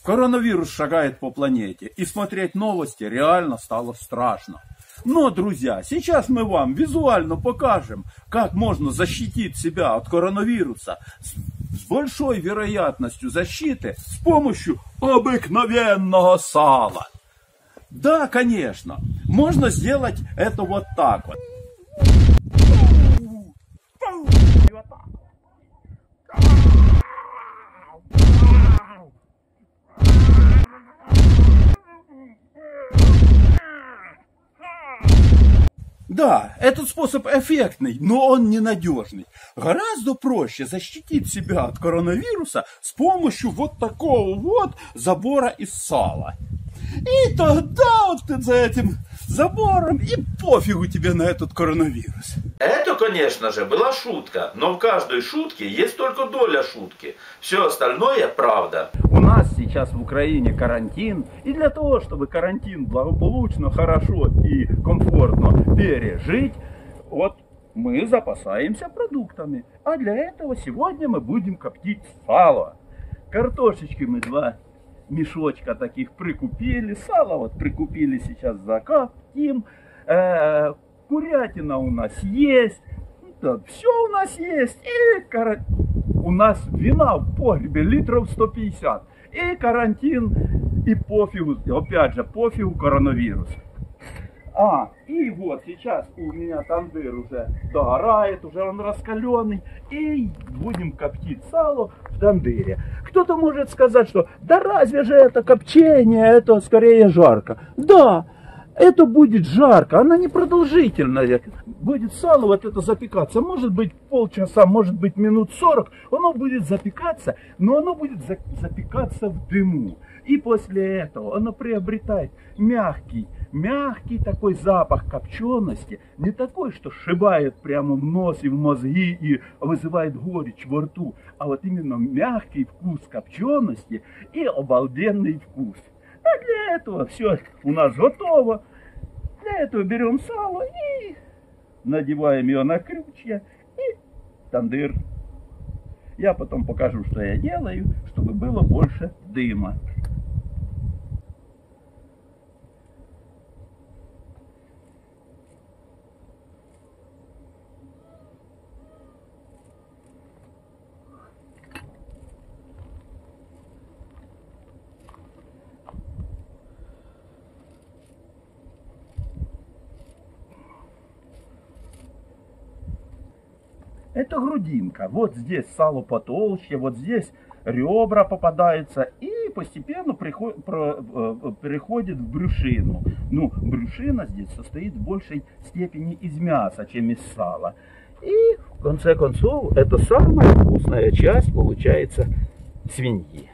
Коронавирус шагает по планете, и смотреть новости реально стало страшно. Но, друзья, сейчас мы вам визуально покажем, как можно защитить себя от коронавируса с большой вероятностью защиты с помощью обыкновенного сала. Да, конечно, можно сделать это вот так вот. Да, этот способ эффектный, но он ненадежный. Гораздо проще защитить себя от коронавируса с помощью вот такого вот забора из сала. И тогда вот ты за этим забором и пофигу тебе на этот коронавирус. Это, конечно же, была шутка, но в каждой шутке есть только доля шутки. Все остальное правда. У нас сейчас в Украине карантин, и для того, чтобы карантин благополучно, хорошо и комфортно пережить, вот мы запасаемся продуктами. А для этого сегодня мы будем коптить сало. Картошечки мы 2 мешочка таких прикупили, сало вот прикупили, сейчас закоптим. Курятина у нас есть, все у нас есть. И у нас вина в погребе литров 150. И карантин, и пофигу, опять же, пофигу коронавирус. И вот сейчас у меня тандыр уже догорает, уже он раскаленный. И будем коптить сало в тандыре. Кто-то может сказать, что да разве же это копчение, это скорее жарко. Да, это будет жарко, она не продолжительная. Будет сало вот это запекаться, может быть полчаса, может быть минут 40. Оно будет запекаться, но оно будет запекаться в дыму. И после этого оно приобретает мягкий такой запах копчености, не такой, что шибает прямо в нос и в мозги и вызывает горечь во рту, а вот именно мягкий вкус копчености и обалденный вкус. А для этого все у нас готово. Для этого берем сало и надеваем ее на крючья и тандыр. Я потом покажу, что я делаю, чтобы было больше дыма. Это грудинка. Вот здесь сало потолще, вот здесь ребра попадаются и постепенно переходит в брюшину. Ну, брюшина здесь состоит в большей степени из мяса, чем из сала. И в конце концов, это самая вкусная часть получается свиньи.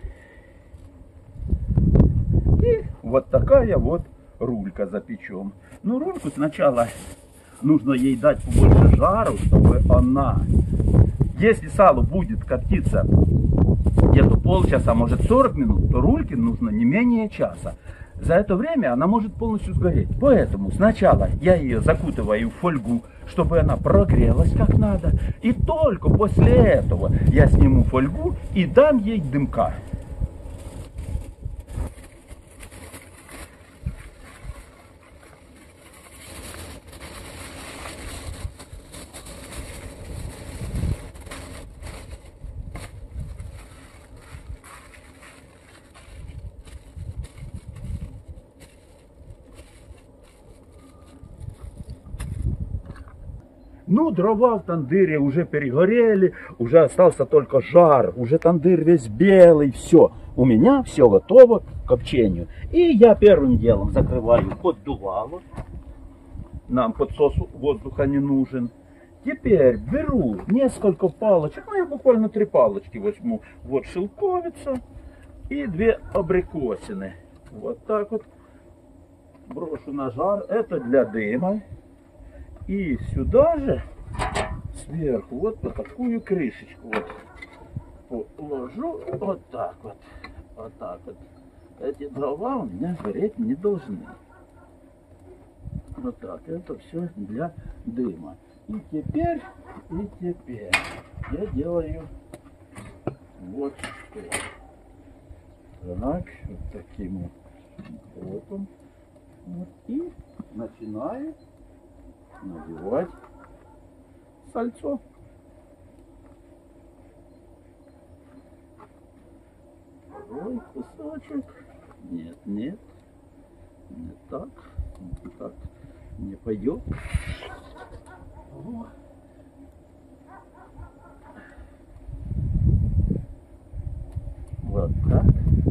И вот такая вот рулька запечем. Ну, рульку сначала нужно ей дать побольше жару, чтобы она, если сало будет коптиться где-то полчаса, может 40 минут, то рульке нужно не менее часа. За это время она может полностью сгореть. Поэтому сначала я ее закутываю в фольгу, чтобы она прогрелась как надо. И только после этого я сниму фольгу и дам ей дымка. Ну, дрова в тандыре уже перегорели, уже остался только жар, уже тандыр весь белый, все. У меня все готово к копчению. И я первым делом закрываю поддувало. Нам подсос воздуха не нужен. Теперь беру несколько палочек, ну я буквально 3 палочки возьму. Вот шелковица и 2 абрикосины. Вот так вот брошу на жар, это для дыма. И сюда же сверху вот по такую крышечку вот положу вот так вот. Вот так вот. Эти дрова у меня гореть не должны. Вот так. Это все для дыма. И теперь я делаю вот что. Так, вот таким вот боком. Вот, и начинаю надевать сальцо. Второй кусочек. Нет, нет. Не так. Не так. Не пойдет. О. Вот так.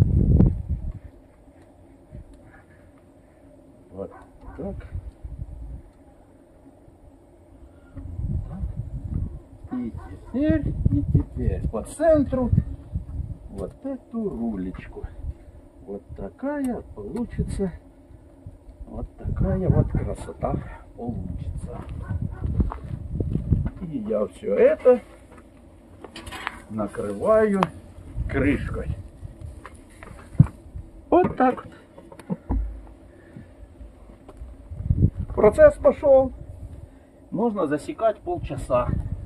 Вот так. И теперь по центру вот эту рулечку. Вот такая получится. Вот такая вот красота получится. И я все это накрываю крышкой. Вот так. Процесс пошел. Можно засекать полчаса.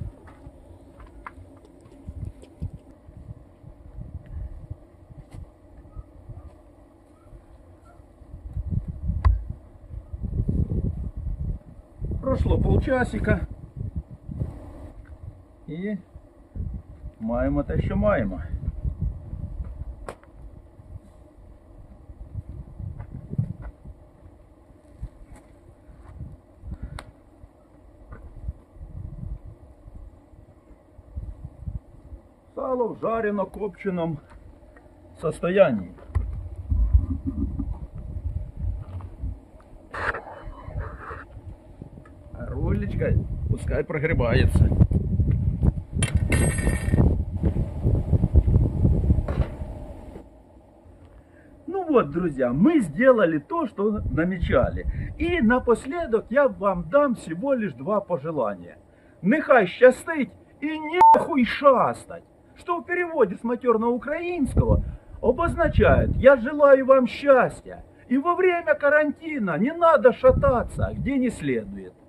Прошло полчасика. І маємо те, що маємо. Сало в жарено-копченом состоянии. А рулечка пускай прогревается. Ну вот, друзья, мы сделали то, что намечали. И напоследок я вам дам всего лишь два пожелания. Нехай щастить и нехуй шастать. Что в переводе с матерно-украинского обозначает: я желаю вам счастья. И во время карантина не надо шататься, где не следует.